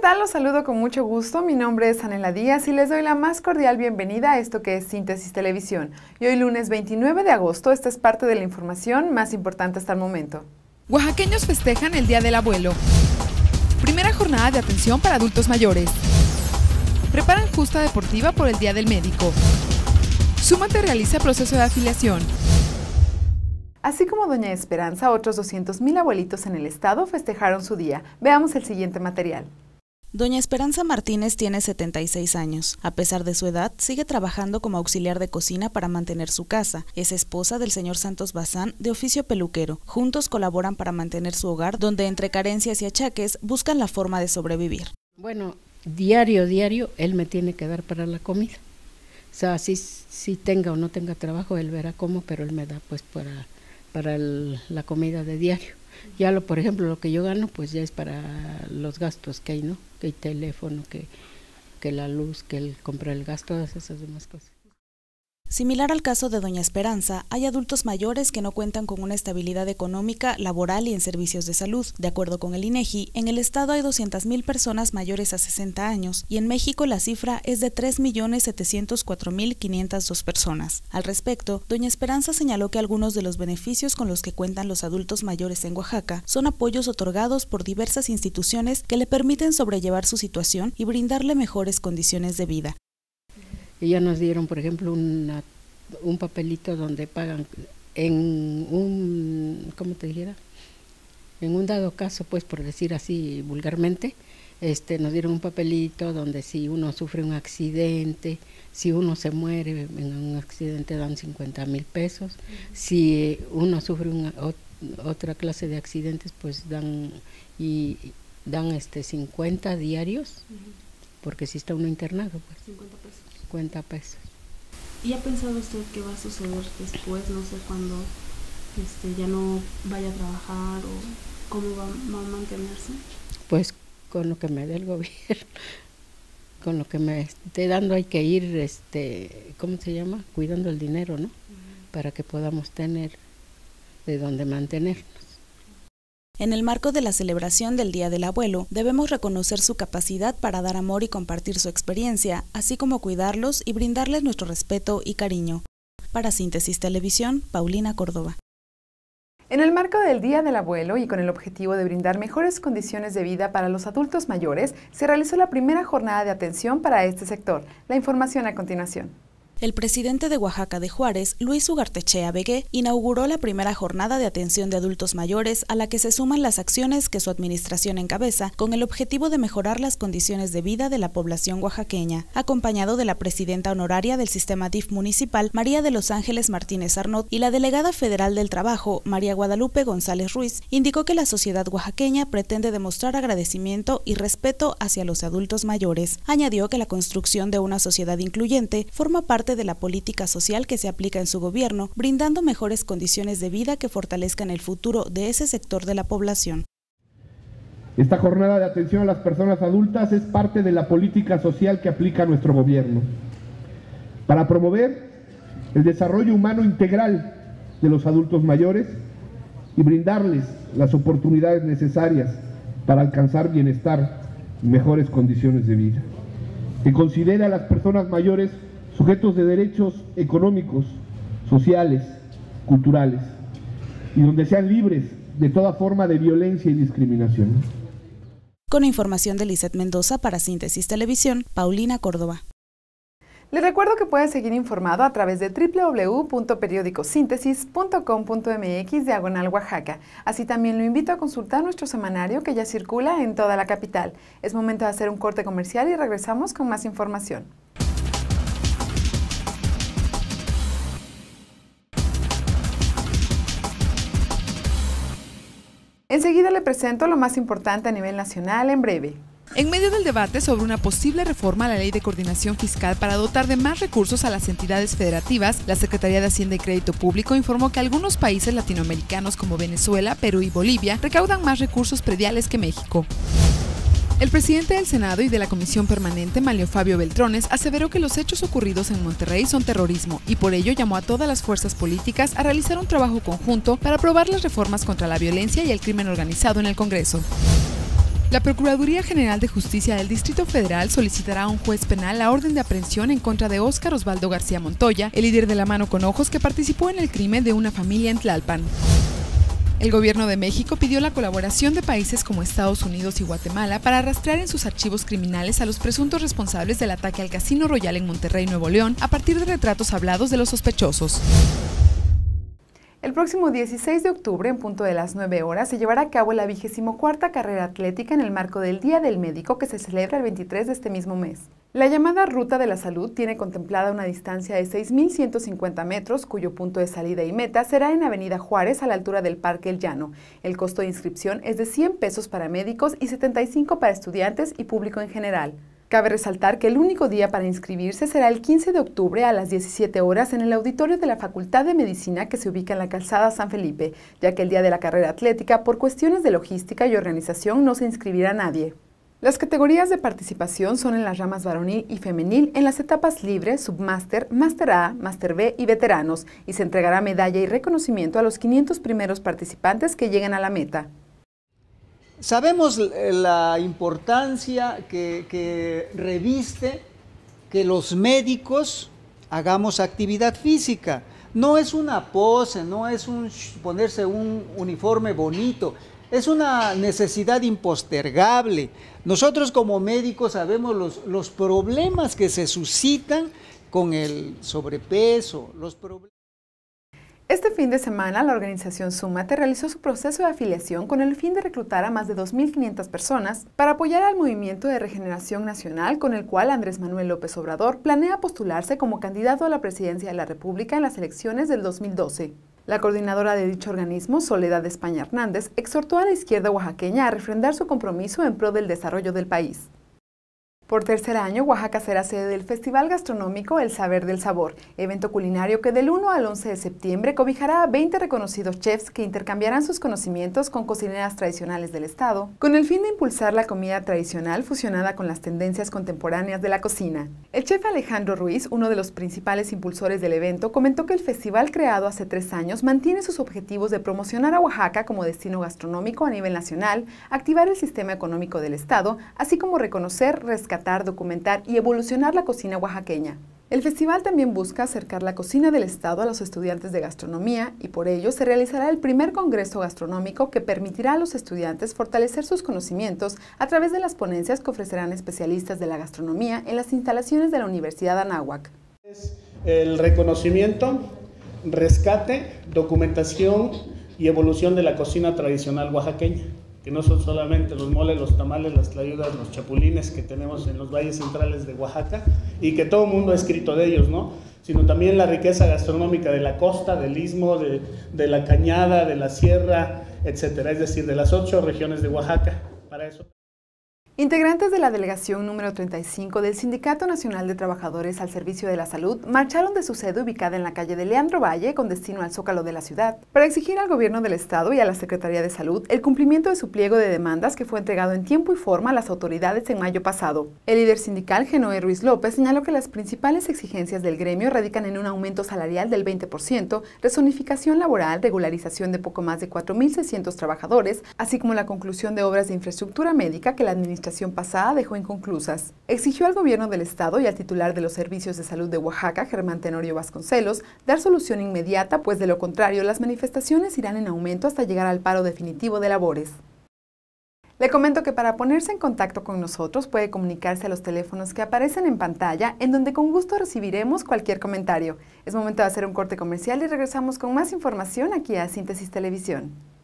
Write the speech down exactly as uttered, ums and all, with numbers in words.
tal? Los saludo con mucho gusto. Mi nombre es Anela Díaz y les doy la más cordial bienvenida a esto que es Síntesis Televisión. Y hoy lunes veintinueve de agosto, esta es parte de la información más importante hasta el momento. Oaxaqueños festejan el Día del Abuelo. Primera jornada de atención para adultos mayores. Preparan justa deportiva por el Día del Médico. Súmate realiza proceso de afiliación. Así como Doña Esperanza, otros doscientos mil abuelitos en el estado festejaron su día. Veamos el siguiente material. Doña Esperanza Martínez tiene setenta y seis años. A pesar de su edad, sigue trabajando como auxiliar de cocina para mantener su casa. Es esposa del señor Santos Bazán, de oficio peluquero. Juntos colaboran para mantener su hogar, donde entre carencias y achaques buscan la forma de sobrevivir. Bueno, diario, diario, él me tiene que dar para la comida. O sea, si, si tenga o no tenga trabajo, él verá cómo, pero él me da pues para... para el, la comida de diario. Ya lo, por ejemplo, lo que yo gano, pues ya es para los gastos que hay, ¿no? Que hay teléfono, que, que la luz, que él compra el gas, todas esas demás cosas. Similar al caso de Doña Esperanza, hay adultos mayores que no cuentan con una estabilidad económica, laboral y en servicios de salud. De acuerdo con el INEGI, en el estado hay doscientas mil personas mayores a sesenta años y en México la cifra es de tres millones setecientos cuatro mil quinientas dos personas. Al respecto, Doña Esperanza señaló que algunos de los beneficios con los que cuentan los adultos mayores en Oaxaca son apoyos otorgados por diversas instituciones que le permiten sobrellevar su situación y brindarle mejores condiciones de vida. Y ya nos dieron, por ejemplo, una, un papelito donde pagan en un, ¿cómo te dijera? En un dado caso, pues por decir así vulgarmente, este, nos dieron un papelito donde si uno sufre un accidente, si uno se muere en un accidente dan cincuenta mil pesos, uh-huh. Si uno sufre una, ot, otra clase de accidentes, pues dan y dan este cincuenta diarios, uh-huh. Porque si está uno internado, pues. cincuenta pesos. cincuenta pesos. ¿Y ha pensado usted qué va a suceder después, no sé, cuando este, ya no vaya a trabajar o cómo va, va a mantenerse? Pues con lo que me dé el gobierno, con lo que me esté dando hay que ir, este, ¿cómo se llama? Cuidando el dinero, ¿no? Uh-huh. Para que podamos tener de dónde mantenernos. En el marco de la celebración del Día del Abuelo, debemos reconocer su capacidad para dar amor y compartir su experiencia, así como cuidarlos y brindarles nuestro respeto y cariño. Para Síntesis Televisión, Paulina Córdoba. En el marco del Día del Abuelo y con el objetivo de brindar mejores condiciones de vida para los adultos mayores, se realizó la primera jornada de atención para este sector. La información a continuación. El presidente de Oaxaca de Juárez, Luis Ugartechea Begué, inauguró la primera jornada de atención de adultos mayores a la que se suman las acciones que su administración encabeza con el objetivo de mejorar las condiciones de vida de la población oaxaqueña, acompañado de la presidenta honoraria del sistema D I F municipal, María de los Ángeles Martínez Arnott, y la delegada federal del trabajo, María Guadalupe González Ruiz. Indicó que la sociedad oaxaqueña pretende demostrar agradecimiento y respeto hacia los adultos mayores. Añadió que la construcción de una sociedad incluyente forma parte de la política social que se aplica en su gobierno, brindando mejores condiciones de vida que fortalezcan el futuro de ese sector de la población. Esta jornada de atención a las personas adultas es parte de la política social que aplica nuestro gobierno para promover el desarrollo humano integral de los adultos mayores y brindarles las oportunidades necesarias para alcanzar bienestar y mejores condiciones de vida. Que considera a las personas mayores sujetos de derechos económicos, sociales, culturales, y donde sean libres de toda forma de violencia y discriminación. Con información de Lizeth Mendoza para Síntesis Televisión, Paulina Córdoba. Les recuerdo que pueden seguir informado a través de doble u doble u doble u punto periódicosíntesis punto com punto m x diagonal Oaxaca. Así también lo invito a consultar nuestro semanario que ya circula en toda la capital. Es momento de hacer un corte comercial y regresamos con más información. Enseguida le presento lo más importante a nivel nacional en breve. En medio del debate sobre una posible reforma a la Ley de Coordinación Fiscal para dotar de más recursos a las entidades federativas, la Secretaría de Hacienda y Crédito Público informó que algunos países latinoamericanos como Venezuela, Perú y Bolivia recaudan más recursos prediales que México. El presidente del Senado y de la Comisión Permanente, Manlio Fabio Beltrones, aseveró que los hechos ocurridos en Monterrey son terrorismo y por ello llamó a todas las fuerzas políticas a realizar un trabajo conjunto para aprobar las reformas contra la violencia y el crimen organizado en el Congreso. La Procuraduría General de Justicia del Distrito Federal solicitará a un juez penal la orden de aprehensión en contra de Óscar Osvaldo García Montoya, el líder de La Mano con Ojos que participó en el crimen de una familia en Tlalpan. El gobierno de México pidió la colaboración de países como Estados Unidos y Guatemala para rastrear en sus archivos criminales a los presuntos responsables del ataque al Casino Royal en Monterrey, Nuevo León, a partir de retratos hablados de los sospechosos. El próximo dieciséis de octubre, en punto de las nueve horas, se llevará a cabo la vigésimo cuarta carrera atlética en el marco del Día del Médico que se celebra el veintitrés de este mismo mes. La llamada Ruta de la Salud tiene contemplada una distancia de seis mil ciento cincuenta metros, cuyo punto de salida y meta será en Avenida Juárez a la altura del Parque El Llano. El costo de inscripción es de cien pesos para médicos y setenta y cinco para estudiantes y público en general. Cabe resaltar que el único día para inscribirse será el quince de octubre a las diecisiete horas en el auditorio de la Facultad de Medicina que se ubica en la calzada San Felipe, ya que el día de la carrera atlética, por cuestiones de logística y organización, no se inscribirá nadie. Las categorías de participación son en las ramas varonil y femenil en las etapas libre, submáster, máster A, máster B y veteranos, y se entregará medalla y reconocimiento a los quinientos primeros participantes que lleguen a la meta. Sabemos la importancia que, que reviste que los médicos hagamos actividad física. No es una pose, no es un ponerse un uniforme bonito, es una necesidad impostergable. Nosotros como médicos sabemos los, los problemas que se suscitan con el sobrepeso, los problemas. Este fin de semana, la organización Súmate realizó su proceso de afiliación con el fin de reclutar a más de dos mil quinientas personas para apoyar al Movimiento de Regeneración Nacional, con el cual Andrés Manuel López Obrador planea postularse como candidato a la presidencia de la República en las elecciones del dos mil doce. La coordinadora de dicho organismo, Soledad España Hernández, exhortó a la izquierda oaxaqueña a refrendar su compromiso en pro del desarrollo del país. Por tercer año, Oaxaca será sede del Festival Gastronómico El Saber del Sabor, evento culinario que del uno al once de septiembre cobijará a veinte reconocidos chefs que intercambiarán sus conocimientos con cocineras tradicionales del estado, con el fin de impulsar la comida tradicional fusionada con las tendencias contemporáneas de la cocina. El chef Alejandro Ruiz, uno de los principales impulsores del evento, comentó que el festival creado hace tres años mantiene sus objetivos de promocionar a Oaxaca como destino gastronómico a nivel nacional, activar el sistema económico del estado, así como reconocer, rescatar, documentar y evolucionar la cocina oaxaqueña. El festival también busca acercar la cocina del estado a los estudiantes de gastronomía y por ello se realizará el primer congreso gastronómico que permitirá a los estudiantes fortalecer sus conocimientos a través de las ponencias que ofrecerán especialistas de la gastronomía en las instalaciones de la Universidad Anáhuac. El reconocimiento, rescate, documentación y evolución de la cocina tradicional oaxaqueña, que no son solamente los moles, los tamales, las tlayudas, los chapulines que tenemos en los valles centrales de Oaxaca y que todo el mundo ha escrito de ellos, ¿no? Sino también la riqueza gastronómica de la costa, del istmo, de, de la cañada, de la sierra, etcétera, es decir, de las ocho regiones de Oaxaca. Para eso. Integrantes de la delegación número treinta y cinco del Sindicato Nacional de Trabajadores al Servicio de la Salud marcharon de su sede ubicada en la calle de Leandro Valle con destino al Zócalo de la ciudad para exigir al gobierno del estado y a la Secretaría de Salud el cumplimiento de su pliego de demandas que fue entregado en tiempo y forma a las autoridades en mayo pasado. El líder sindical Genoé Ruiz López señaló que las principales exigencias del gremio radican en un aumento salarial del veinte por ciento, rezonificación laboral, regularización de poco más de cuatro mil seiscientos trabajadores, así como la conclusión de obras de infraestructura médica que la administración pasada dejó inconclusas. Exigió al gobierno del estado y al titular de los servicios de salud de Oaxaca, Germán Tenorio Vasconcelos, dar solución inmediata, pues de lo contrario las manifestaciones irán en aumento hasta llegar al paro definitivo de labores. Le comento que para ponerse en contacto con nosotros puede comunicarse a los teléfonos que aparecen en pantalla, en donde con gusto recibiremos cualquier comentario. Es momento de hacer un corte comercial y regresamos con más información aquí a Síntesis Televisión.